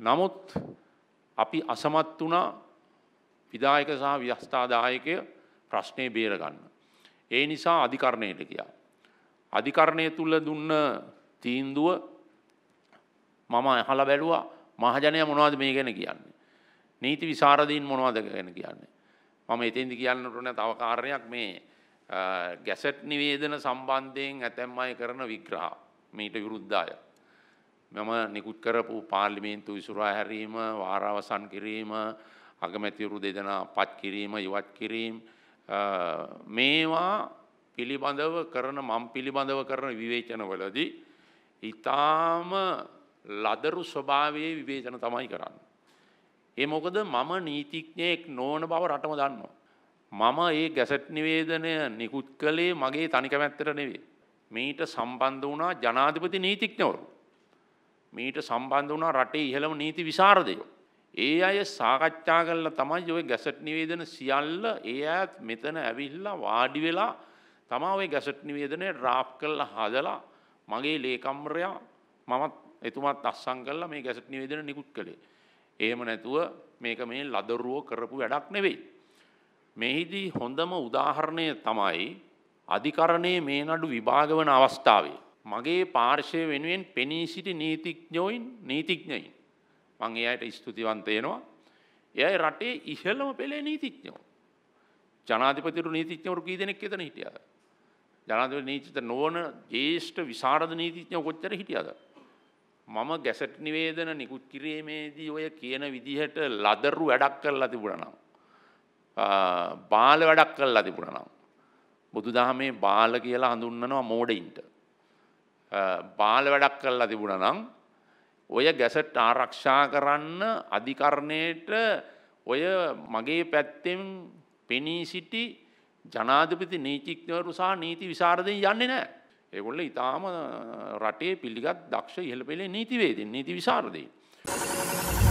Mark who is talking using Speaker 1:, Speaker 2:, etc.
Speaker 1: නමුත් අපි අසමත් වුණා විධායක සහ ව්‍යවස්ථාදායකය ප්‍රශ්නේ බේර ගන්න. ඒ නිසා අධිකරණයට ගියා. අධිකරණය තුල දුන්න තීන්දුව මම අහලා බැලුවා මහජනයා මොනවද මේ ගැන කියන්නේ. නීති විසරදීන් මොනවද ගැන කියන්නේ. මම එතෙන්දි කියන්න ඕනේ තව කාරණයක් මේ ගැසට් නිවේදන සම්බන්ධයෙන් ඇතැම් අය කරන විග්‍රහ මීට විරුද්ධය. මම නිකුත් කරපු පාර්ලිමේන්තු විසුරා හැරීම, වාරාවසන් කිරීම, අගමැතිවරු දෙදෙනා පත් කිරීම, ඉවත් කිරීම මේවා පිළිබඳව කරන මම පිළිබඳව කරන විවේචනවලදී ඊටාම ලදරු ස්වභාවයේ විවේචන තමයි කරන්නේ. ඒ මොකද මම නීතිඥයෙක් නොවන බව රටම දන්නවා. මම ඒ ගැසට් නිවේදනය නිකුත් කළේ මගේ තනි කැමැත්තට නෙවෙයි. මීට සම්බන්ධ වුණා ජනාධිපති නීතිඥවරු. මීට සම්බන්ධ වුණා රටේ ඉහළම නීති විශාරදයෝ. ඒ අය සාකච්ඡා කළා තමයි ওই ගැසට් නිවේදන සියල්ල ඒ අයත් මෙතන ඇවිල්ලා වාඩි වෙලා තමයි ওই ගැසට් නිවේදනය ඩ්‍රාෆ්ට් කරලා හදලා මගේ ලේකම්වරයා මමත් එතුමාත් අස්සම් කළා මේ ගැසට් නිවේදන නිකුත් කළේ. එහෙම නැතුව මේක මේ ලදරුව කරපු වැඩක් නෙවෙයි. මෙහිදී හොඳම උදාහරණය තමයි අධිකරණයේ මේ නඩු විභාග වන අවස්ථාවේ මගේ පාර්ශවය වෙනුවෙන් පෙනී සිටි නීතිඥයින් මම ඒ අයට ස්තුතිවන්ත වෙනවා. එයයි රටේ ඉහළම පෙළේ නීතිඥයෝ. ජනාධිපතිවරු නීතිඥවරු කී දෙනෙක් එතන හිටියාද? ජනාධිපති නීතිඥ නොවන ජ්‍යෙෂ්ඨ විශාරද නීතිඥයෝ කොච්චර හිටියාද? මම ගැසට් නිවේදන නිකුත් කිරීමේදී ඔය කියන විදිහට ලදරු වැඩක් කරලා තිබුණා නම් බාල වැඩක් කරලා තිබුණා නම් බුදුදහමේ බාල කියලා හඳුන්වනවා මෝඩයින්ට. බාල වැඩක් කරලා තිබුණා නම් ඔය ගැසට් ආරක්ෂා කරන්න අධිකරණයට ඔය මගේ පැත්තෙන් පෙනී සිටි ජනාධිපති නීතිඥවරු සහ නීති විශාරදයින් යන්නේ නැහැ. ඒගොල්ලෝ ඊටාම රටේ පිළිගත් දක්ෂ ඉහළ පෙළේ නීතිවේදීන් නීති විශාරදයින්.